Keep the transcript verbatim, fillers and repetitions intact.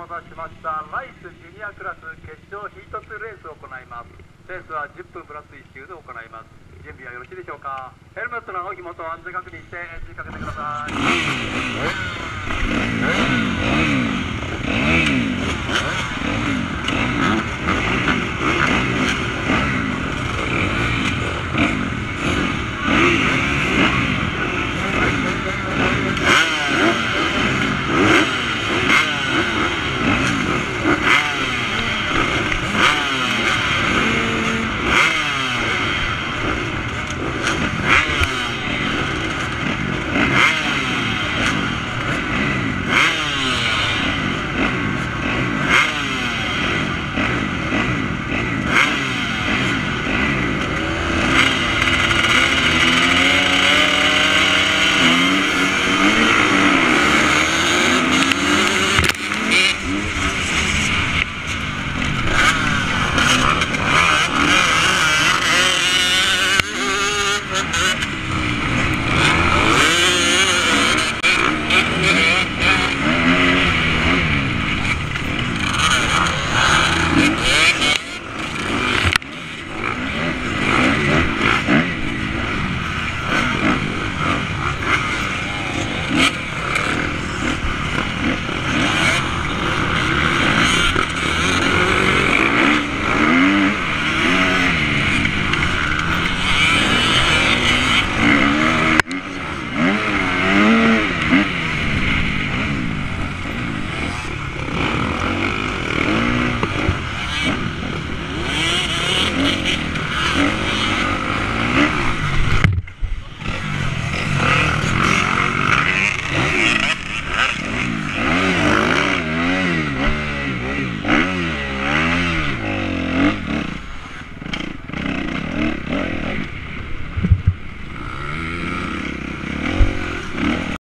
待たせしました。ライスジュニアクラス決勝ヒートツーレースを行います。レースはじゅっぷんプラスいっ周で行います。準備はよろしいでしょうか。ヘルメットのお紐と安全確認してエンジンかけてください。